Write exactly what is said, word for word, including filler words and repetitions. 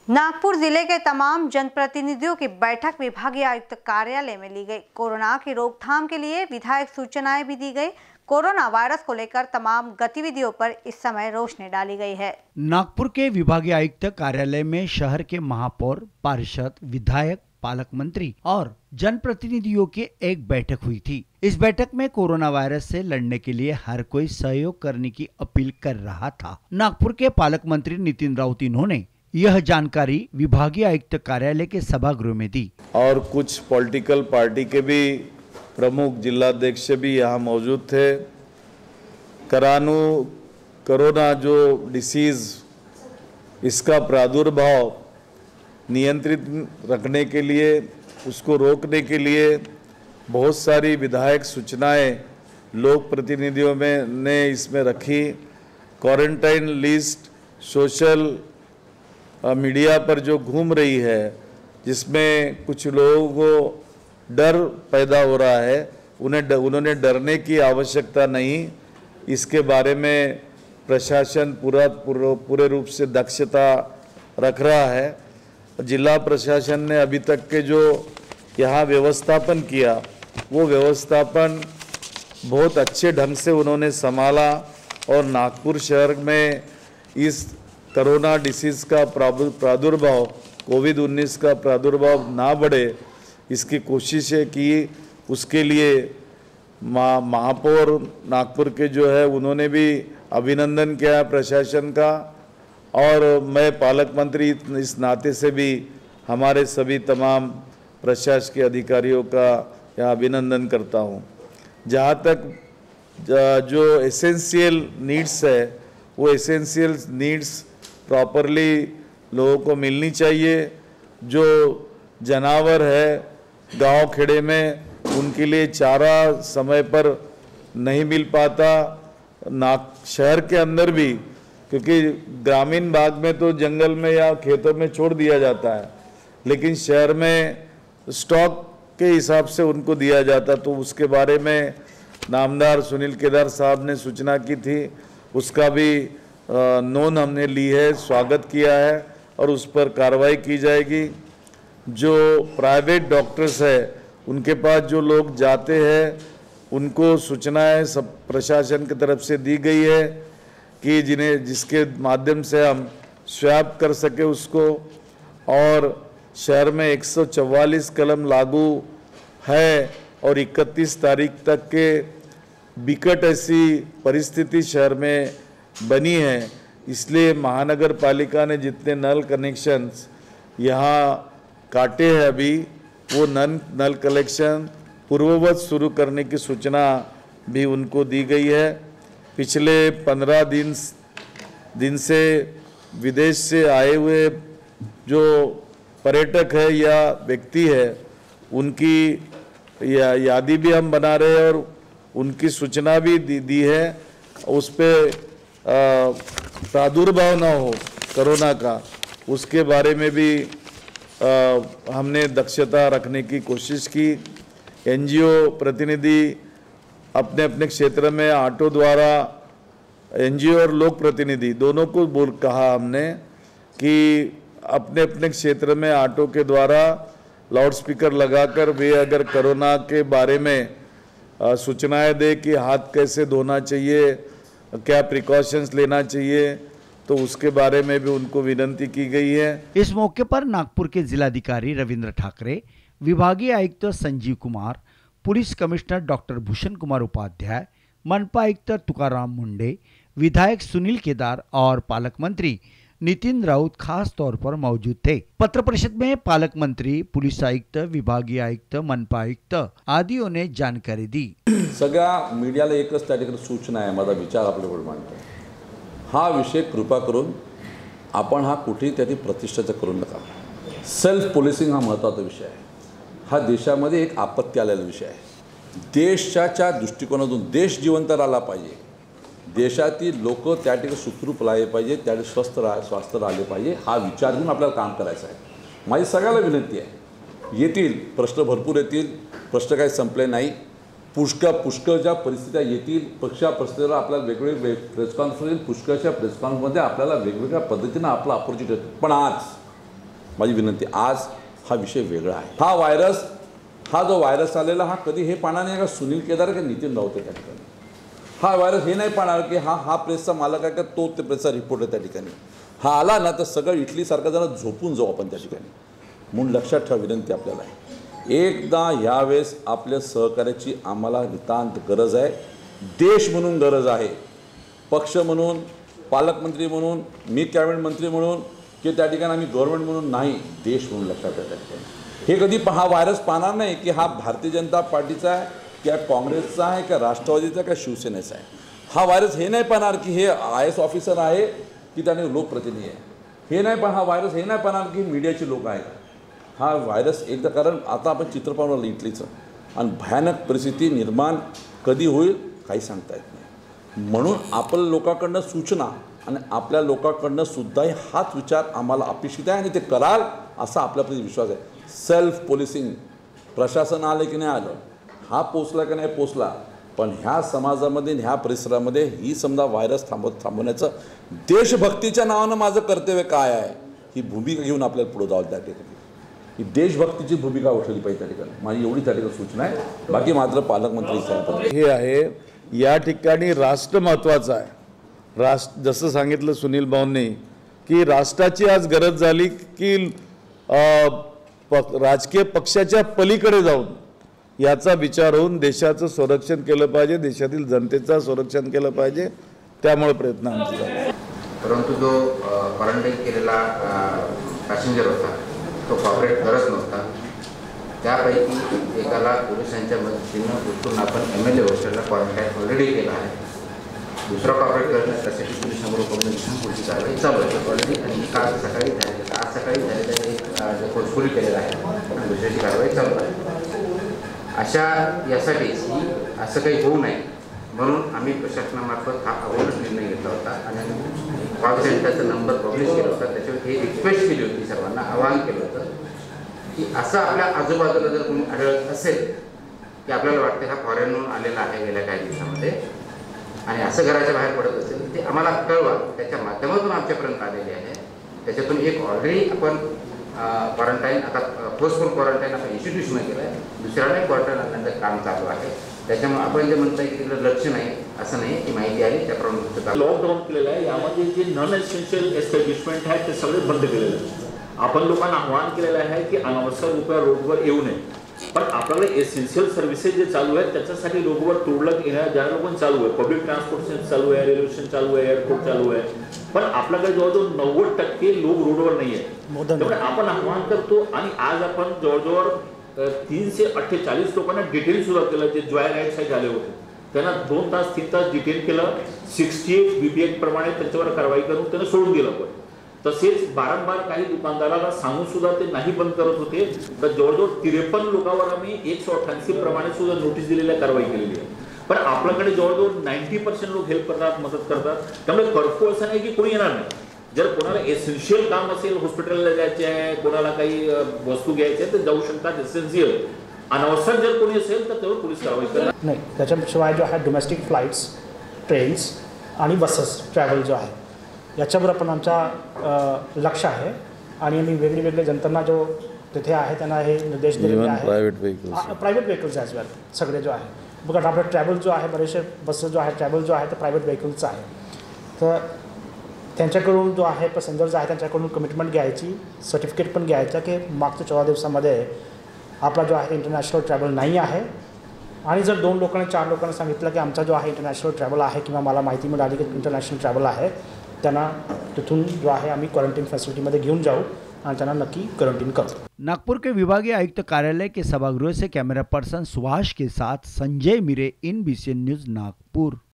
नागपुर जिले के तमाम जनप्रतिनिधियों की बैठक विभागीय आयुक्त कार्यालय में ली गई। कोरोना की रोकथाम के लिए विधायक सूचनाएं भी दी गई। कोरोना वायरस को लेकर तमाम गतिविधियों पर इस समय रोशनी डाली गई है। नागपुर के विभागीय आयुक्त कार्यालय में शहर के महापौर, पार्षद, विधायक, पालक मंत्री और जनप्रतिनिधियों की एक बैठक हुई थी। इस बैठक में कोरोना वायरस से लड़ने के लिए हर कोई सहयोग करने की अपील कर रहा था। नागपुर के पालक मंत्री नितिन राउत इन्होंने यह जानकारी विभागीय आयुक्त कार्यालय के सभागृह में दी। और कुछ पॉलिटिकल पार्टी के भी प्रमुख जिलाध्यक्ष भी यहाँ मौजूद थे। करानू कोरोना जो डिसीज, इसका प्रादुर्भाव नियंत्रित रखने के लिए, उसको रोकने के लिए बहुत सारी विधायक सूचनाएं लोक प्रतिनिधियों में ने इसमें रखी। क्वारंटाइन लिस्ट सोशल मीडिया पर जो घूम रही है, जिसमें कुछ लोगों को डर पैदा हो रहा है, उन्हें उन्होंने डरने की आवश्यकता नहीं। इसके बारे में प्रशासन पूरा पूरे रूप से दक्षता रख रहा है। जिला प्रशासन ने अभी तक के जो यहाँ व्यवस्थापन किया, वो व्यवस्थापन बहुत अच्छे ढंग से उन्होंने संभाला और नागपुर शहर में इस कोरोना डिसीज़ का प्रादुर्भाव, कोविड उन्नीस का प्रादुर्भाव ना बढ़े, इसकी कोशिशें की। उसके लिए महापौर नागपुर के जो है उन्होंने भी अभिनंदन किया प्रशासन का, और मैं पालक मंत्री इस नाते से भी हमारे सभी तमाम प्रशासकीय अधिकारियों का यहाँ अभिनंदन करता हूँ। जहाँ तक जो एसेंशियल नीड्स है, वो एसेंशियल नीड्स प्रॉपरली लोगों को मिलनी चाहिए। जो जानवर है गांव खेड़े में, उनके लिए चारा समय पर नहीं मिल पाता। नाग शहर के अंदर भी, क्योंकि ग्रामीण भाग में तो जंगल में या खेतों में छोड़ दिया जाता है, लेकिन शहर में स्टॉक के हिसाब से उनको दिया जाता। तो उसके बारे में नामदार सुनील केदार साहब ने सूचना की थी, उसका भी नोन हमने ली है, स्वागत किया है और उस पर कार्रवाई की जाएगी। जो प्राइवेट डॉक्टर्स है, उनके पास जो लोग जाते हैं, उनको सूचनाएं सब प्रशासन की तरफ से दी गई है कि जिन्हें जिसके माध्यम से हम स्वैप कर सके उसको। और शहर में एक सौ चौवालीस कलम लागू है और इकतीस तारीख तक के बिकट ऐसी परिस्थिति शहर में बनी है। इसलिए महानगर पालिका ने जितने नल कनेक्शंस यहाँ काटे हैं अभी, वो नल नल कलेक्शन पूर्ववत शुरू करने की सूचना भी उनको दी गई है। पिछले पंद्रह दिन दिन से विदेश से आए हुए जो पर्यटक है या व्यक्ति है, उनकी या यादी भी हम बना रहे हैं और उनकी सूचना भी दी, दी है। उस पर प्रादुर्भाव ना हो कोरोना का, उसके बारे में भी आ, हमने दक्षता रखने की कोशिश की। एनजीओ प्रतिनिधि अपने अपने क्षेत्र में ऑटो द्वारा, एनजीओ और लोक प्रतिनिधि दोनों को बोल कहा हमने कि अपने अपने क्षेत्र में ऑटो के द्वारा लाउडस्पीकर लगाकर वे अगर कोरोना के बारे में सूचनाएं दे कि हाथ कैसे धोना चाहिए, क्या प्रिकॉशंस लेना चाहिए, तो उसके बारे में भी उनको विनती की गई है। इस मौके पर नागपुर के जिलाधिकारी रविंद्र ठाकरे, विभागीय आयुक्त Sanjeev Kumar, police commissioner doctor Bhushan Kumar Upadhyay, मनपा आयुक्त तुकाराम मुंडे, विधायक सुनील केदार और पालक मंत्री नितिन राउत खास तौर पर मौजूद थे। पत्र परिषद में पालक मंत्री, पुलिस आयुक्त, विभागीय आयुक्त, मनपा आयुक्त आदियों ने जानकारी दी। सगळ्या मीडियाला एकच त्या ठिकाणी सूचना आहे, माझा विचार आपल्याकडे मांडतो। हा विषय कृपा करून आपण हा कुठेही त्याची प्रतिष्ठाचा करू नका। सेल्फ पोलिसिंग हा महत्त्वाचा विषय आहे। हा देशामध्ये एक आपत्ती आलेला विषय आहे। देशाच्या दृष्टिकोनातून देश जिवंत राहिला पाहिजे, देशातील लोक त्या ठिकाणी सुखरूप राहिले पाहिजे, त्या स्वस्थ राह स्वस्थ राहिले पाहिजे, हा विचार घेऊन आपल्याला काम करायचं आहे। माझी सगळ्याला विनंती आहे, येतील प्रश्न भरपूर येतील, प्रश्न काही संपले नाही। पुष्कळ पुष्कळच्या परिस्थित्या येतील, पक्षा परिस्थितीला आपल्याला वेगवेगळे प्रेस कॉन्फरन्स, पुष्कळच्या प्रेस कॉन्फरन्समध्ये आपल्याला वेगवेगळ्या पद्धतीने आपला अपॉर्च्युनिटी, पण आज माझी विनंती, आज हा विषय वेगळा आहे. हा व्हायरस हा जो व्हायरस आलेला हा कधी हे पाहणार नाही का सुनील केदार का नितीन राऊत त्या ठिकाणी. हा व्हायरस हे नाही पाहणार की हा हा प्रेसचा मालक आहे का तो ते प्रेसचा रिपोर्ट आहे त्या ठिकाणी. हा आला ना तर सगळं इटलीसारखं जरा झोपून जाऊ आपण त्या ठिकाणी. म्हणून लक्षात ठेवा विनंती आपल्याला आहे, एकदा ह्यावेळेस आपल्या सहकार्याची आम्हाला नितांत गरज आहे. देश म्हणून गरज आहे, पक्ष म्हणून, पालकमंत्री म्हणून, मी कॅबिनेट मंत्री म्हणून की त्या ठिकाणी आम्ही गव्हर्नमेंट म्हणून नाही, देश म्हणून लक्षात ठेवा त्या ठिकाणी. हे कधी हा व्हायरस पाहणार नाही की हा भारतीय जनता पार्टीचा आहे किंवा काँग्रेसचा आहे किंवा राष्ट्रवादीचा किंवा शिवसेनेचा आहे. हा व्हायरस हे नाही पाहणार की हे आय एस ऑफिसर आहे की त्याने लोकप्रतिनिधी आहे. हे नाही पण हा व्हायरस हे नाही पाहणार की मीडियाचे लोक आहेत. हा व्हायरस एकदा, कारण आता आपण चित्र पाहून इटलीचं आणि भयानक परिस्थिती निर्माण कधी होईल काही सांगता येत नाही. म्हणून आपल्या लोकांकडनं सूचना आणि आपल्या लोकांकडनं सुद्धाही हाच विचार आम्हाला अपेक्षित आहे आणि ते कराल असा आपल्याप्रती विश्वास आहे. सेल्फ पोलिसिंग, प्रशासन आलं की नाही आलं, हा पोचला की नाही पोचला, पण ह्या समाजामध्ये ह्या परिसरामध्ये ही समजा व्हायरस थांबव थांबवण्याचं देशभक्तीच्या नावानं माझं कर्तव्य काय आहे ही भूमिका घेऊन आपल्याला पुढे जावं. त्या ठिकाणी ही देशभक्तीची भूमिका उठवली पाहिजे त्या ठिकाणी. माझी एवढी त्या ठिकाणी सूचना आहे. बाकी मात्र पालकमंत्री साहेब हे आहे, या ठिकाणी राष्ट्र महत्त्वाचं आहे. राष्ट्र जसं सांगितलं सुनील भाऊंनी की राष्ट्राची आज गरज झाली की पक राजकीय पक्षाच्या पलीकडे जाऊन याचा विचार होऊन देशाचं संरक्षण केलं पाहिजे, देशातील जनतेचं संरक्षण केलं पाहिजे. त्यामुळे प्रयत्न आमचे झाले. परंतु जो क्वारंटाईन केलेला पॅसेंजर होता तो कॉपरेट करत नव्हता. त्यापैकी एकाला पोलिसांच्या मदतीनं उचलून आपण एम एल ए हॉस्टेलला क्वारंटाईन ऑलरेडी केला आहे. दुसरा कॉपरेट करण्यात त्यासाठी पोलिसांबरोबर कम्युनिकेशन पुढची कारवाई चालू आहे ऑलरेडी. आणि काल सकाळी झालेलं आज सकाळी झालेलं एक फोर्सफुली केलेला आहे आणि दुसऱ्याची कारवाई चालू आहे. अशा यासाठी असं काही होऊ नये म्हणून आम्ही प्रशासनामार्फत हा अगोदरच निर्णय घेतला होता आणि कॉल सेंटरचा नंबर पब्लिश केला होता. त्याच्यावर हे रिक्वेस्ट केली होती, सर्वांना आवाहन केलं होतं की असं आपल्या आजूबाजूला जर कोणी आढळत असेल की आपल्याला वाटतं हा फॉरेनहून आलेला आहे गेल्या काही दिवसामध्ये आणि असं घराच्या बाहेर पडत असेल ते आम्हाला कळवा. त्याच्या माध्यमातून आमच्यापर्यंत आलेले आहे. त्याच्यातून एक ऑलरेडी आपण क्वारंटाईन आता फोर्सफुल क्वारंटाईन आपण इन्स्टिट्यूशन केलं आहे, दुसऱ्याला क्वारंटाईन आणण्याचं काम चालू आहे. त्याच्यामुळे आपण जे म्हणताय की तिकडे लक्ष नाही असं नाही, की माहिती आली त्याप्रमाणे लॉकडाऊन केलेलं आहे. यामध्ये जे नॉन एसेन्शियल एस्टॅब्लिशमेंट आहेत ते सगळे बंद केलेले आहेत. आपण लोकांना आवाहन केलेलं आहे की अनावश्यक रुपया रोडवर येऊ नये, पण आपल्याकडे एसेन्शियल सर्व्हिसेस जे चालू आहेत त्याच्यासाठी रोडवर तुरळक येण्या ज्या लोकांना चालू आहे, पब्लिक ट्रान्सपोर्टेशन चालू आहे, रेल्वे स्टेशन चालू आहे, एअरपोर्ट चालू आहे, पण आपल्याकडे जवळजवळ नव्वद टक्के लोक रोडवर नाही आहेत. त्यामुळे आपण आवाहन करतो आणि आज आपण जवळजवळ तीनशे अठ्ठेचाळीस लोकांना डिटेन सुद्धा केलं जे जॉय राईट साईड झाले होते. त्यांना दोन तास तीन तास डिटेन केलं. Sixty eight B P H प्रमाणे त्यांच्यावर कारवाई करून त्यांना सोडून दिलं. पण तसेच वारंवार काही दुकानदाराला सांगून सुद्धा ते नाही बंद करत होते. तर जवळजवळ त्रेपन्न लोकांवर आम्ही एकशे अठ्ठ्याऐंशी प्रमाणे सुद्धा नोटीस दिलेल्या कारवाई केलेली आहे. पण आपल्याकडे जवळजवळ नाईन्टी पर्सेंट लोक हेल्प करतात, मदत करतात. त्यामुळे कर्फ्यू असं नाही की कोणी येणार नाही. जर कोणाला एसेन्शियल काम असेल, हॉस्पिटलला जायचे आहे, कोणाला काही वस्तू घ्यायची आहे तर जाऊ शकतात एसेन्शियल. अनावश्यक जर कोणी असेल तर त्यावर पोलीस कारवाई करणार नाही. त्याच्याशिवाय जो आहे डोमेस्टिक फ्लाईट्स, ट्रेन्स आणि बसेस ट्रॅव्हल जो आहे याच्यावर पण आमचा लक्ष आहे आणि आम्ही वेगळे वेगळे जनतांना जो तिथे आहे त्यांना हे निर्देश दिलेले आहे. Private vehicles private vehicles as well सगळे जो आहे बघा आपला ट्रॅव्हल जो आहे बरेचसे बसेस जो आहे ट्रॅव्हल जो आहे तर प्रायव्हेट व्हेकल्सचा आहे. तर त्यांच्याकडून जो आहे पॅसेंजर जो आहे त्यांच्याकडून कमिटमेंट घ्यायची, सर्टिफिकेट पण घ्यायचं की मागच्या चौदा दिवसामध्ये आपला जो आहे इंटरनॅशनल ट्रॅव्हल नाही आहे. आणि जर दोन लोकांनी चार लोकांना सांगितलं की आमचा जो आहे इंटरनॅशनल ट्रॅव्हल आहे किंवा मला माहिती मिळाली की इंटरनॅशनल ट्रॅव्हल आहे त्यांना तिथून जो आहे आम्ही क्वारंटीन फैसिलिटीमध्ये घेऊन जाऊ और त्यांना नक्की क्वारंटीन करो. नागपुर के विभागीय आयुक्त कार्यालय के सभागृह से कैमरा पर्सन सुभाष के साथ Sanjay Mire, in B C N news Nagpur.